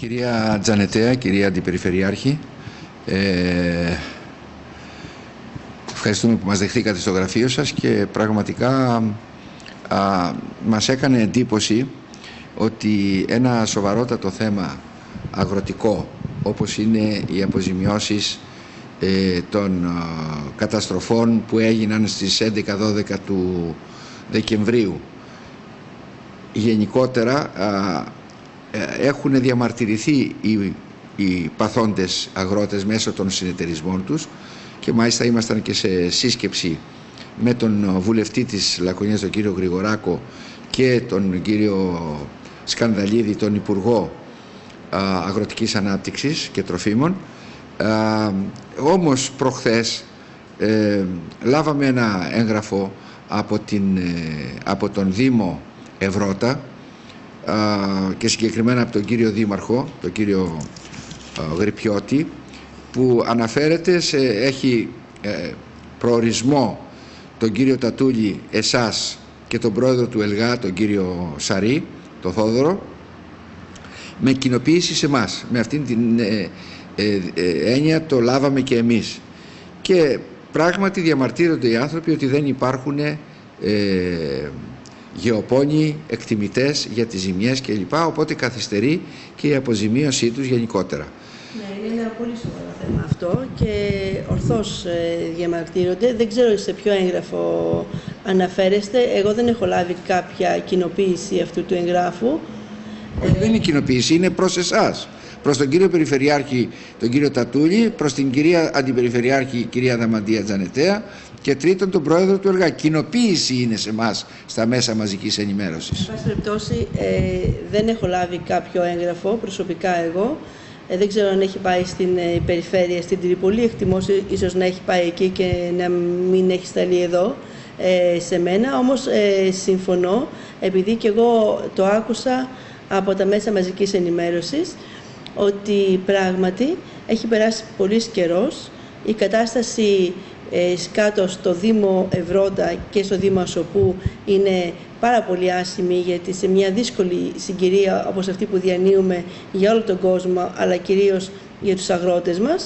Κυρία Τζανετέα, κυρία Αντιπεριφερειάρχη, ευχαριστούμε που μας δεχτήκατε στο γραφείο σας και πραγματικά μας έκανε εντύπωση ότι ένα σοβαρότατο θέμα αγροτικό όπως είναι οι αποζημιώσεις των καταστροφών που έγιναν στις 11-12 του Δεκεμβρίου, γενικότερα έχουν διαμαρτυρηθεί οι παθόντες αγρότες μέσω των συνεταιρισμών τους και μάλιστα ήμασταν και σε σύσκεψη με τον βουλευτή της Λακωνίας, τον κύριο Γρηγοράκο, και τον κύριο Σκανδαλίδη, τον Υπουργό Αγροτικής Ανάπτυξης και Τροφίμων. Όμως προχθές λάβαμε ένα έγγραφο από τον Δήμο Ευρώτα και συγκεκριμένα από τον κύριο Δήμαρχο, τον κύριο Γρυπιώτη, που αναφέρεται έχει προορισμό τον κύριο Τατούλη, εσάς και τον πρόεδρο του ΕΛΓΑ, τον κύριο Σαρή, τον Θόδωρο, με κοινοποίηση σε εμάς. Με αυτήν την έννοια το λάβαμε και εμείς. Και πράγματι διαμαρτύρονται οι άνθρωποι ότι δεν υπάρχουν γεωπόνοι εκτιμητές για τις ζημιές κλπ. Οπότε καθυστερεί και η αποζημίωσή τους γενικότερα. Ναι, είναι ένα πολύ σοβαρό θέμα αυτό και ορθώς διαμαρτύρονται. Δεν ξέρω σε ποιο έγγραφο αναφέρεστε. Εγώ δεν έχω λάβει κάποια κοινοποίηση αυτού του εγγράφου. Δεν είναι κοινοποίηση, είναι προς εσάς. Προς τον κύριο Περιφερειάρχη, τον κύριο Τατούλη, προς την κυρία Αντιπεριφερειάρχη, κυρία Δαμαντία Τζανετέα, και τρίτον τον πρόεδρο του ΕΛΓΑ. Κοινοποίηση είναι σε εμάς στα μέσα μαζικής ενημέρωσης. Σε πάση περιπτώσει, δεν έχω λάβει κάποιο έγγραφο προσωπικά εγώ. Δεν ξέρω αν έχει πάει στην περιφέρεια, στην Τρίπολη. Εκτιμώ ίσως να έχει πάει εκεί και να μην έχει σταλεί εδώ σε μένα. Όμως συμφωνώ, επειδή και εγώ το άκουσα από τα μέσα μαζικής ενημέρωσης, ότι πράγματι έχει περάσει πολύς καιρός. Η κατάσταση κάτω στο Δήμο Ευρώτα και στο Δήμο Ασοπού είναι πάρα πολύ άσχημη, γιατί σε μια δύσκολη συγκυρία όπως αυτή που διανύουμε για όλο τον κόσμο, αλλά κυρίως για τους αγρότες μας,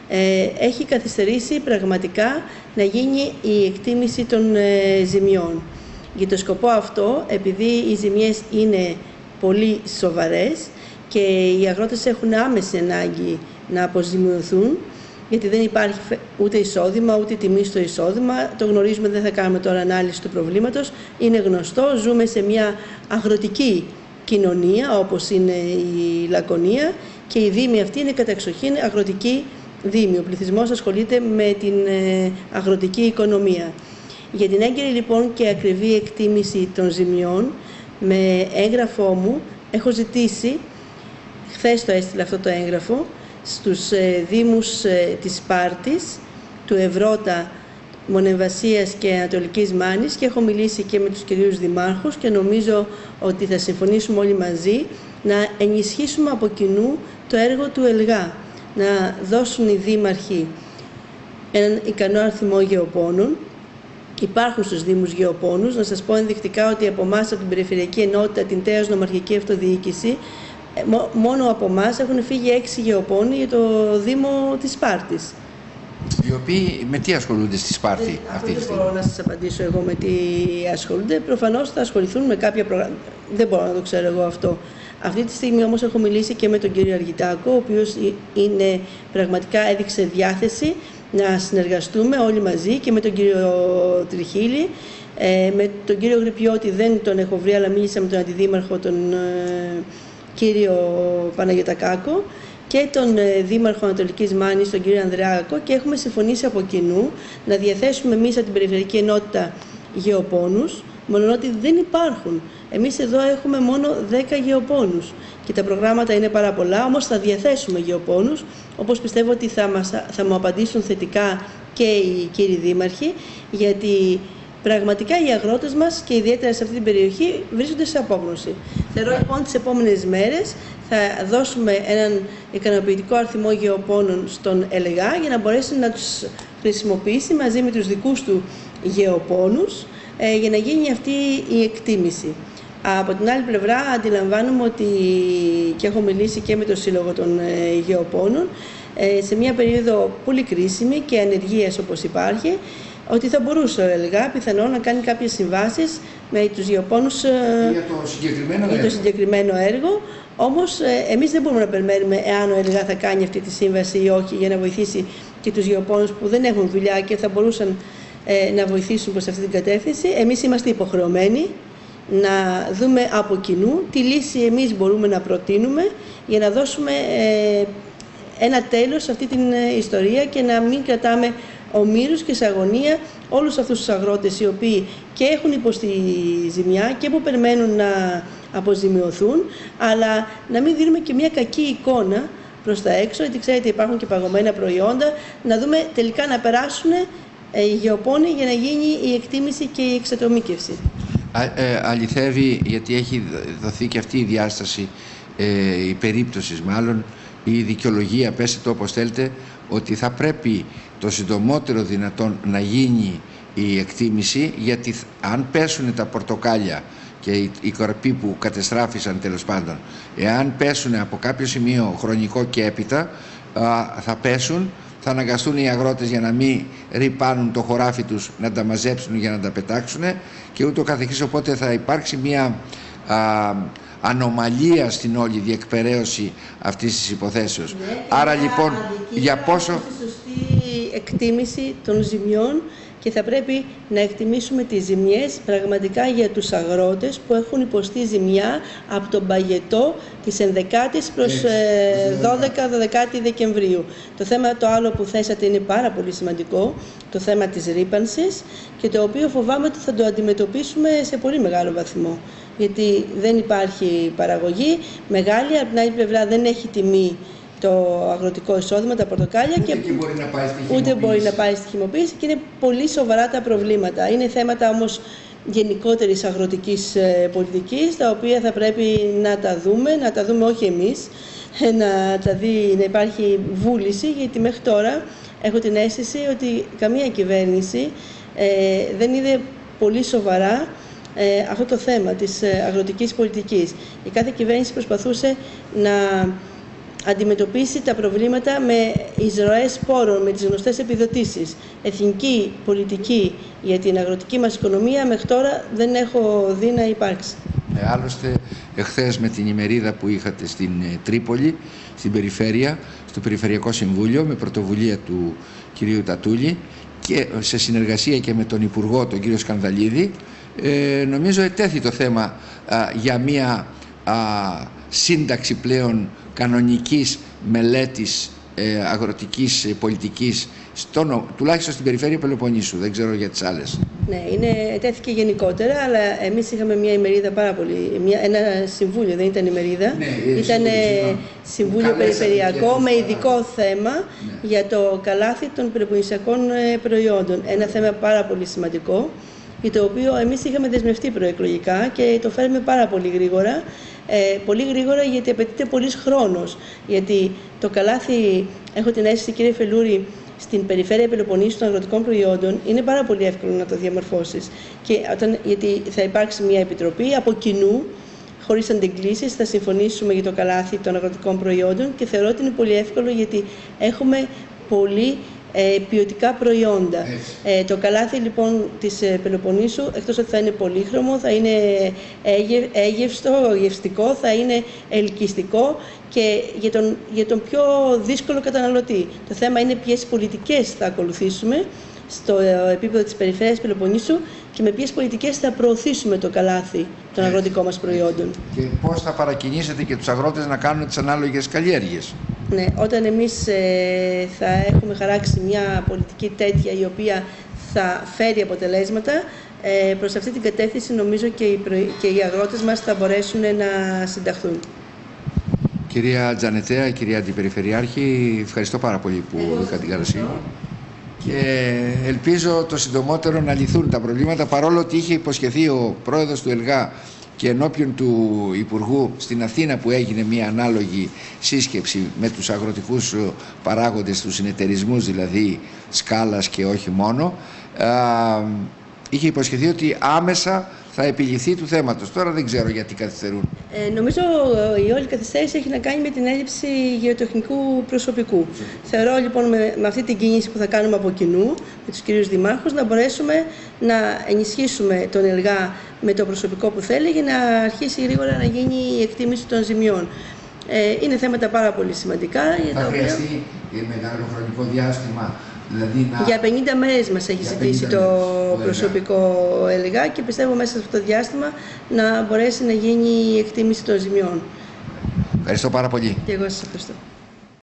έχει καθυστερήσει πραγματικά να γίνει η εκτίμηση των ζημιών. Για το σκοπό αυτό, επειδή οι ζημιές είναι πολύ σοβαρές και οι αγρότες έχουν άμεση ανάγκη να αποζημιωθούν, γιατί δεν υπάρχει ούτε εισόδημα, ούτε τιμή στο εισόδημα. Το γνωρίζουμε, δεν θα κάνουμε τώρα ανάλυση του προβλήματος. Είναι γνωστό, ζούμε σε μια αγροτική κοινωνία, όπως είναι η Λακωνία, και η δήμη αυτή είναι κατεξοχήν αγροτική δήμη. Ο πληθυσμός ασχολείται με την αγροτική οικονομία. Για την έγκαιρη λοιπόν και ακριβή εκτίμηση των ζημιών, με έγγραφό μου έχω ζητήσει, χθες το έστειλα αυτό το έγγραφο, στους δήμους της Σπάρτης, του Ευρώτα, Μονεμβασίας και Ανατολικής Μάνης, και έχω μιλήσει και με τους κυρίους δημάρχους και νομίζω ότι θα συμφωνήσουμε όλοι μαζί να ενισχύσουμε από κοινού το έργο του ΕΛΓΑ, να δώσουν οι δήμαρχοι έναν ικανό αριθμό γεωπόνων. Υπάρχουν στους Δήμους γεωπόνους. Να σας πω ενδεικτικά ότι από εμάς, από την Περιφερειακή Ενότητα, την Τέας Νομαρχική Αυτοδιοίκηση, μόνο από εμάς έχουν φύγει 6 γεωπόνοι για το Δήμο της Σπάρτης. Οι οποίοι με τι ασχολούνται στη Σπάρτη αυτή τη στιγμή? Δεν μπορώ να σας απαντήσω εγώ με τι ασχολούνται. Προφανώς θα ασχοληθούν με κάποια προγράμματα. Δεν μπορώ να το ξέρω εγώ αυτό. Αυτή τη στιγμή όμως έχω μιλήσει και με τον κύριο Αργιτάκο, ο οποίος πραγματικά έδειξε διάθεση να συνεργαστούμε όλοι μαζί, και με τον κύριο Τριχίλη. Με τον κύριο Γρυπιώτη δεν τον έχω βρει, αλλά μίλησα με τον Αντιδήμαρχο, τον κύριο Παναγιωτακάκο, και τον Δήμαρχο Ανατολικής Μάνης, τον κύριο Ανδρεάκο, και έχουμε συμφωνήσει από κοινού να διαθέσουμε εμείς από την Περιφερειακή Ενότητα γεωπόνους, μόνο ότι δεν υπάρχουν. Εμείς εδώ έχουμε μόνο 10 γεωπόνους και τα προγράμματα είναι πάρα πολλά, όμως θα διαθέσουμε γεωπόνους, όπως πιστεύω ότι θα μου απαντήσουν θετικά και οι κύριοι δήμαρχοι, γιατί πραγματικά οι αγρότες μας, και ιδιαίτερα σε αυτή την περιοχή, βρίσκονται σε απόγνωση. Θεωρώ λοιπόν τις επόμενες μέρες θα δώσουμε έναν ικανοποιητικό αριθμό γεωπόνων στον ΕΛΓΑ για να μπορέσει να τους χρησιμοποιήσει μαζί με τους δικούς του γεωπόνους για να γίνει αυτή η εκτίμηση. Από την άλλη πλευρά αντιλαμβάνομαι ότι, και έχω μιλήσει και με το Σύλλογο των Γεωπόνων, σε μια περίοδο πολύ κρίσιμη και ανεργίας όπως υπάρχει, ότι θα μπορούσε ο ΕΛΓΑ πιθανόν να κάνει κάποιες συμβάσεις με τους γεωπόνους για το συγκεκριμένο έργο. Όμως εμείς δεν μπορούμε να περιμένουμε εάν ο ΕΛΓΑ θα κάνει αυτή τη σύμβαση ή όχι, για να βοηθήσει και τους γεωπόνους που δεν έχουν δουλειά και θα μπορούσαν να βοηθήσουν προς αυτή την κατεύθυνση. Εμείς είμαστε υποχρεωμένοι να δούμε από κοινού τι λύση εμείς μπορούμε να προτείνουμε για να δώσουμε ένα τέλος σε αυτή την ιστορία και να μην κρατάμε ομήρους και σε αγωνία όλους αυτούς τους αγρότες οι οποίοι και έχουν υποστεί ζημιά και που περιμένουν να αποζημιωθούν, αλλά να μην δίνουμε και μια κακή εικόνα προς τα έξω, γιατί ξέρετε υπάρχουν και παγωμένα προϊόντα, να δούμε τελικά να περάσουν οι γεωπόνοι για να γίνει η εκτίμηση και η εξατομίκευση. Αληθεύει, γιατί έχει δοθεί και αυτή η διάσταση, η περίπτωση μάλλον, η δικαιολογία, πέστε το όπως θέλετε, ότι θα πρέπει το συντομότερο δυνατόν να γίνει η εκτίμηση, γιατί αν πέσουν τα πορτοκάλια και οι κορποί που κατεστράφησαν τέλος πάντων, εάν πέσουν από κάποιο σημείο χρονικό και έπειτα, θα πέσουν, θα αναγκαστούν οι αγρότες για να μην ρυπάνουν το χωράφι τους να τα μαζέψουν για να τα πετάξουν και ούτω καθεξής, οπότε θα υπάρξει μια ανομαλία στην όλη διεκπεραίωση αυτής της υποθέσεως. Ναι, άρα λοιπόν για πόσο... Σωστή εκτίμηση των ζημιών και θα πρέπει να εκτιμήσουμε τις ζημιές πραγματικά για τους αγρότες που έχουν υποστεί ζημιά από τον παγετό της 11ης προς 12 Δεκεμβρίου. Το θέμα το άλλο που θέσατε είναι πάρα πολύ σημαντικό, το θέμα της ρύπανσης, και το οποίο φοβάμαι ότι θα το αντιμετωπίσουμε σε πολύ μεγάλο βαθμό. Γιατί δεν υπάρχει παραγωγή μεγάλη, από την άλλη πλευρά δεν έχει τιμή το αγροτικό εισόδημα, τα πορτοκάλια, ούτε μπορεί να πάει στη χυμοποίηση και είναι πολύ σοβαρά τα προβλήματα. Είναι θέματα όμως γενικότερης αγροτικής πολιτικής, τα οποία θα πρέπει να τα δούμε όχι εμείς, να υπάρχει βούληση, γιατί μέχρι τώρα έχω την αίσθηση ότι καμία κυβέρνηση δεν είδε πολύ σοβαρά αυτό το θέμα της αγροτικής πολιτικής. Η κάθε κυβέρνηση προσπαθούσε να αντιμετωπίσει τα προβλήματα με εισρωές πόρων, με τις γνωστές επιδοτήσεις. Εθνική πολιτική για την αγροτική μας οικονομία μέχρι τώρα δεν έχω δει να υπάρξει. Άλλωστε, εχθές με την ημερίδα που είχατε στην Τρίπολη, στην περιφέρεια, στο Περιφερειακό Συμβούλιο, με πρωτοβουλία του κυρίου Τατούλη και σε συνεργασία και με τον Υπουργό, τον κύριο Σκανδαλίδη, νομίζω ετέθη το θέμα για μια σύνταξη πλέον κανονικής μελέτης αγροτικής πολιτικής, τουλάχιστον στην περιφέρεια Πελοποννήσου, δεν ξέρω για τις άλλες. Ναι, ετέθηκε γενικότερα, αλλά εμείς είχαμε μια ημερίδα πάρα πολύ, ένα συμβούλιο, δεν ήταν ημερίδα, ναι, ήταν συμβούλιο περιφερειακό με ειδικό θέμα για το καλάθι των πελοποννησιακών προϊόντων. Ένα θέμα πάρα πολύ σημαντικό, για το οποίο εμείς είχαμε δεσμευτεί προεκλογικά και το φέρουμε πάρα πολύ γρήγορα. Πολύ γρήγορα, γιατί απαιτείται πολύς χρόνος. Γιατί το καλάθι, έχω την αίσθηση, κύριε Φελούρη, στην περιφέρεια Πελοποννήσου των αγροτικών προϊόντων είναι πάρα πολύ εύκολο να το διαμορφώσεις. Γιατί θα υπάρξει μια επιτροπή από κοινού, χωρίς αντιγκλήσεις, θα συμφωνήσουμε για το καλάθι των αγροτικών προϊόντων και θεωρώ ότι είναι πολύ εύκολο, γιατί έχουμε πολύ ποιοτικά προϊόντα. Το καλάθι λοιπόν της Πελοποννήσου, εκτός ότι θα είναι πολύχρωμο, θα είναι γευστικό, θα είναι ελκυστικό και για τον πιο δύσκολο καταναλωτή. Το θέμα είναι ποιες πολιτικές θα ακολουθήσουμε στο επίπεδο της περιφέρειας Πελοποννήσου και με ποιες πολιτικές θα προωθήσουμε το καλάθι των αγροτικών μας προϊόντων. Και πώς θα παρακινήσετε και τους αγρότες να κάνουν τις ανάλογες καλλιέργειες. Ναι, όταν εμείς θα έχουμε χαράξει μια πολιτική τέτοια η οποία θα φέρει αποτελέσματα, προς αυτή την κατεύθυνση νομίζω και οι αγρότες μας θα μπορέσουν να συνταχθούν. Κυρία Τζανετέα, κυρία Αντιπεριφερειάρχη, ευχαριστώ πάρα πολύ που είχα την καλοσύνη. Και ελπίζω το συντομότερο να λυθούν τα προβλήματα, παρόλο ότι είχε υποσχεθεί ο πρόεδρος του ΕΛΓΑ και ενώπιον του Υπουργού στην Αθήνα, που έγινε μια ανάλογη σύσκεψη με τους αγροτικούς παράγοντες, τους συνεταιρισμούς δηλαδή σκάλας και όχι μόνο, είχε υποσχεθεί ότι άμεσα θα επιληθεί του θέματος. Τώρα δεν ξέρω γιατί καθυστερούν. Νομίζω η όλη καθυστέρηση έχει να κάνει με την έλλειψη γεωτεχνικού προσωπικού. Θεωρώ λοιπόν με αυτή την κίνηση που θα κάνουμε από κοινού με τους κυρίους δημάρχους να μπορέσουμε να ενισχύσουμε τον ΕΛΓΑ με το προσωπικό που θέλει για να αρχίσει γρήγορα να γίνει η εκτίμηση των ζημιών. Είναι θέματα πάρα πολύ σημαντικά. Θα χρειαστεί μεγάλο χρονικό διάστημα. Δηλαδή για 50 μέρες μας έχει ζητήσει το προσωπικό ΕΛΓΑ και πιστεύω μέσα σε αυτό το διάστημα να μπορέσει να γίνει η εκτίμηση των ζημιών. Ευχαριστώ πάρα πολύ. Και εγώ σας ευχαριστώ.